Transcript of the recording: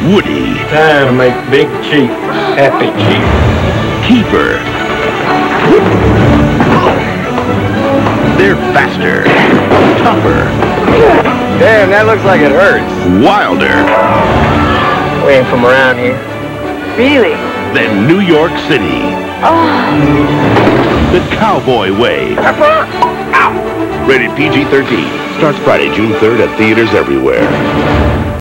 Woody. Time to make Big Chief happy, Chief. Keeper. They're faster, tougher. Damn, that looks like it hurts. Wilder. We ain't from around here. Really? Than New York City. The Cowboy Way. Rated PG-13. Starts Friday, June 3rd at theaters everywhere.